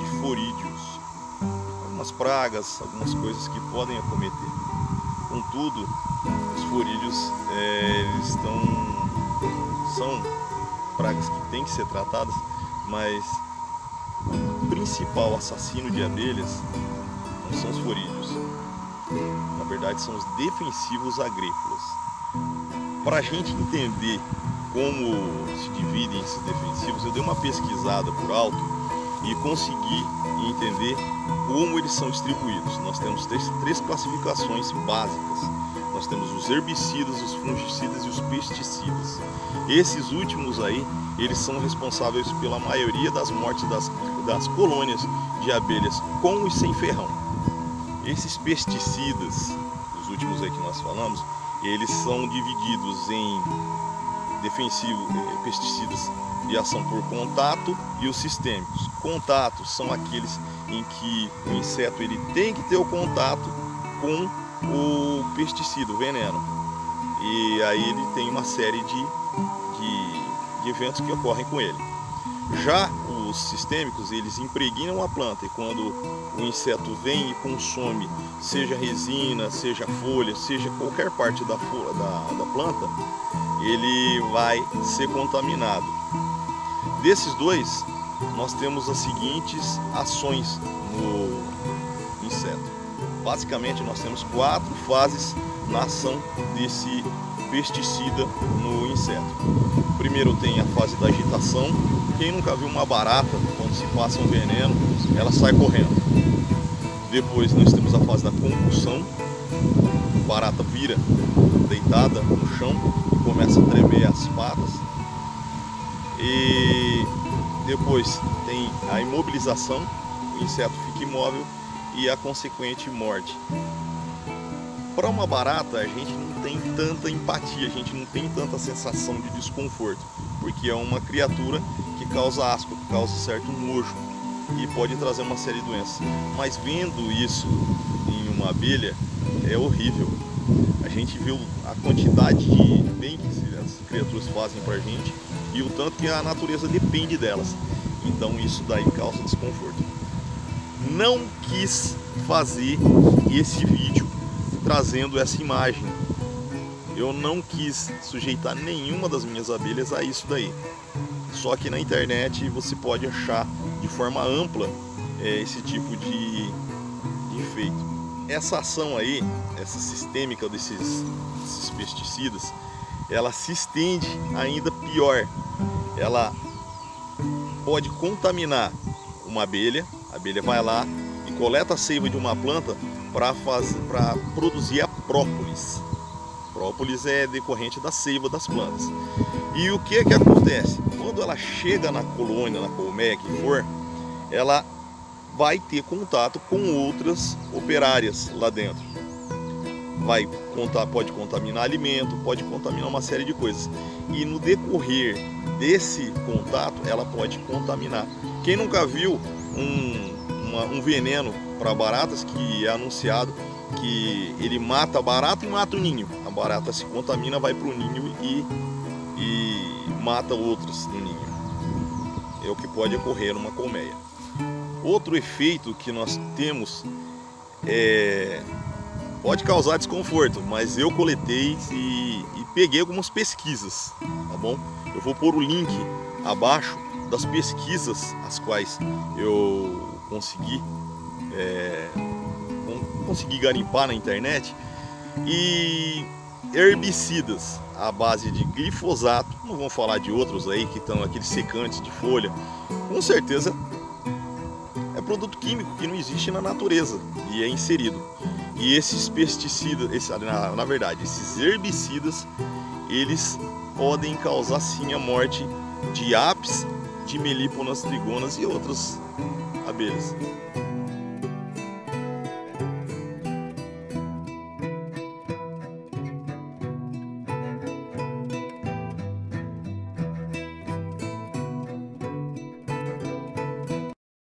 forídeos, algumas pragas, algumas coisas que podem acometer. Contudo, os forídeos são pragas que têm que ser tratadas, mas o principal assassino de abelhas não são os forídeos. Na verdade, são os defensivos agrícolas. Para a gente entender como se dividem esses defensivos, eu dei uma pesquisada por alto e consegui entender como eles são distribuídos. Nós temos três classificações básicas. Nós temos os herbicidas, os fungicidas e os pesticidas. Esses últimos aí, eles são responsáveis pela maioria das mortes das colônias de abelhas com e sem ferrão. Esses pesticidas, os últimos aí que nós falamos, eles são divididos em pesticidas de ação por contato e os sistêmicos. Contatos são aqueles em que o inseto ele tem que ter o contato com o pesticida, o veneno. E aí ele tem uma série de eventos que ocorrem com ele. Já os sistêmicos, eles impregnam a planta e quando o inseto vem e consome, seja resina, seja folha, seja qualquer parte da planta, ele vai ser contaminado. Desses dois, nós temos as seguintes ações no inseto. Basicamente, nós temos 4 fases na ação desse pesticida no inseto. Primeiro tem a fase da agitação. Quem nunca viu uma barata, quando se passa um veneno, ela sai correndo. Depois nós temos a fase da concussão. A barata vira deitada no chão e começa a tremer as patas. E depois tem a imobilização, o inseto fica imóvel e a consequente morte. Para uma barata, a gente não tem tanta empatia, a gente não tem tanta sensação de desconforto, porque é uma criatura que causa asco, que causa certo nojo e pode trazer uma série de doenças. Mas vendo isso em uma abelha é horrível. A gente viu a quantidade de bem que as criaturas fazem para a gente e o tanto que a natureza depende delas. Então isso daí causa desconforto. Não quis fazer esse vídeo trazendo essa imagem. Eu não quis sujeitar nenhuma das minhas abelhas a isso daí. Só que na internet você pode achar de forma ampla esse tipo de efeito. Essa ação aí, essa sistêmica desses pesticidas, ela se estende ainda pior. Ela pode contaminar uma abelha. A abelha vai lá e coleta a seiva de uma planta para produzir a própolis. Própolis é decorrente da seiva das plantas. E o que acontece? Quando ela chega na colônia, na colmeia que for, ela vai ter contato com outras operárias lá dentro. Pode contaminar alimento, pode contaminar uma série de coisas. E no decorrer desse contato, ela pode contaminar. Quem nunca viu um veneno para baratas que é anunciado que ele mata a barata e mata o ninho? A barata se contamina, vai para o ninho e mata outros no ninho. É o que pode ocorrer numa colmeia. Outro efeito que nós temos pode causar desconforto, mas eu coletei e peguei algumas pesquisas, tá bom? Eu vou pôr o link abaixo das pesquisas as quais eu consegui garimpar na internet. E herbicidas à base de glifosato, não vamos falar de outros aí que estão aqueles secantes de folha, com certeza é produto químico que não existe na natureza e é inserido. E esses pesticidas, na verdade, esses herbicidas, eles podem causar sim a morte de apis, de melíponas, trigonas e outras abelhas.